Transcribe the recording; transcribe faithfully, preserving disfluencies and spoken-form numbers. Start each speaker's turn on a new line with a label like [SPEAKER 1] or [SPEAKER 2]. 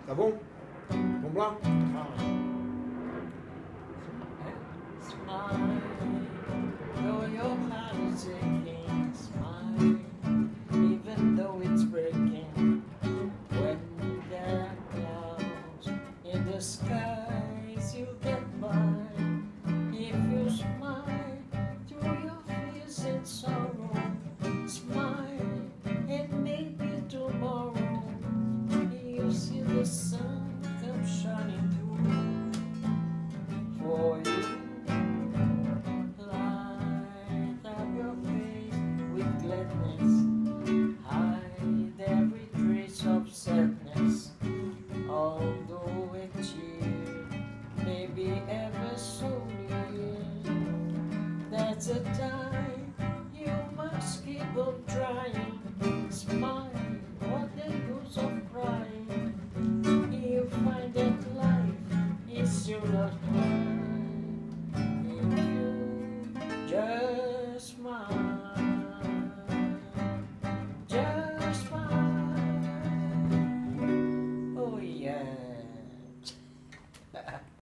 [SPEAKER 1] Tá bom? Vamos lá?
[SPEAKER 2] Smile, though your heart is aching. Smile, even though it's breaking. When there are clouds in the skies, you get by. If you smile through your fears and sorrow, smile, and maybe tomorrow you'll see the sun come shining through for you. Light up your face with gladness, hide every trace of sadness. Although a tear may be ever so near, that's a time you must keep on trying. Smile, what the use of crying? You find that life is still not hard.